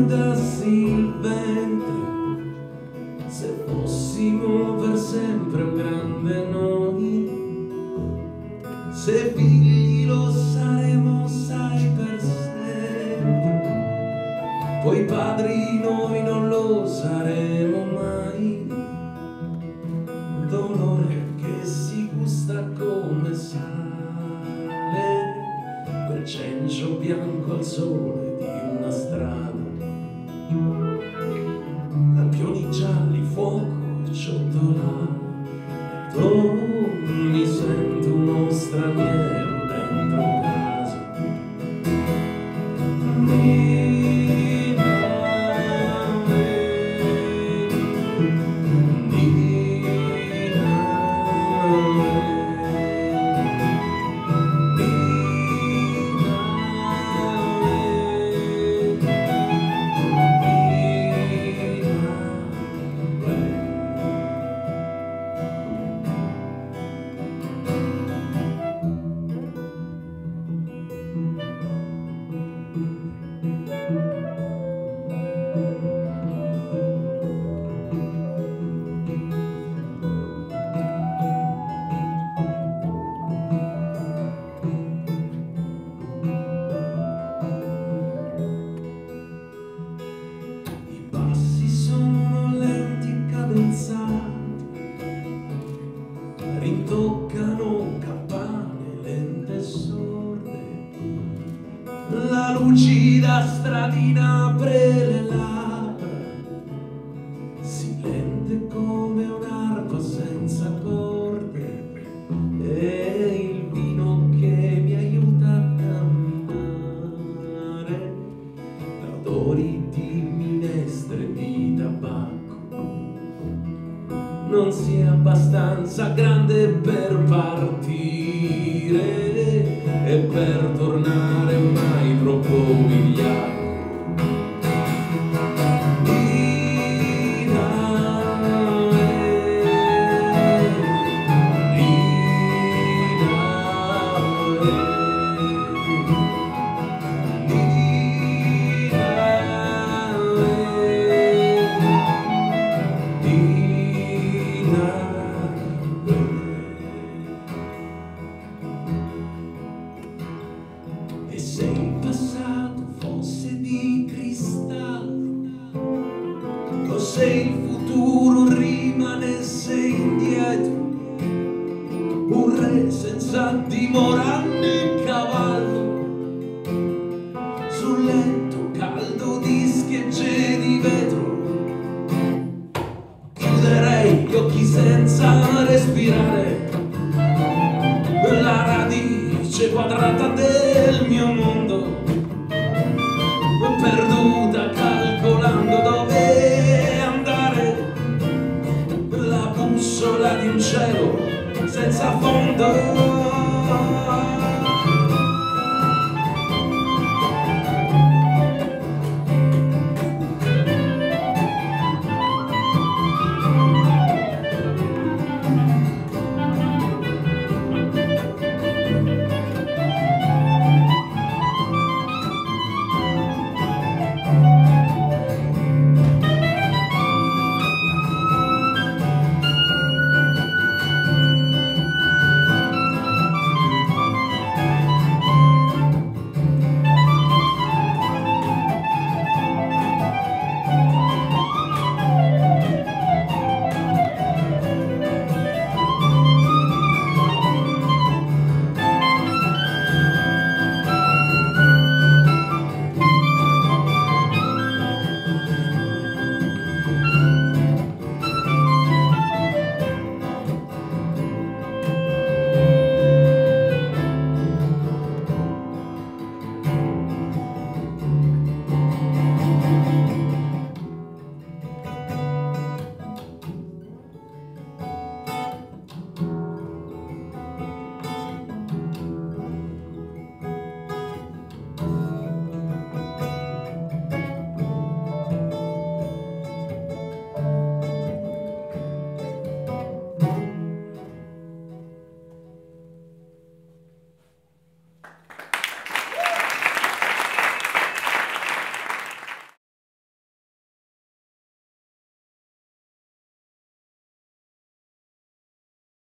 scaldassi il ventre, se fossimo per sempre un grande noi, se figli lo saremo, sai, per sempre, poi padri noi non lo saremo mai. Dolore che si gusta come sale, quel cencio bianco al sole di una strada, lampioni gialli, fuoco e ciotolate. Oh, mi sento uno straniero dentro casa. Rintoccano campane lente e sorde, la lucida stradina apre le labbra, silente come un'arpa senza corde, e il vino che mi aiuta a camminare, odori di minestre e di tabacco. Non si è abbastanza grande per partire e per tornare mai troppo vigliacco. E se il passato fosse di cristallo, o se il futuro rimanesse indietro, un re senza dimora né cavallo, sul letto caldo di schegge di vetro, chiuderei gli occhi senza respirare, la radice quadrata del mio mondo, perduta calcolando dove andare, la bussola di un cielo senza fondo.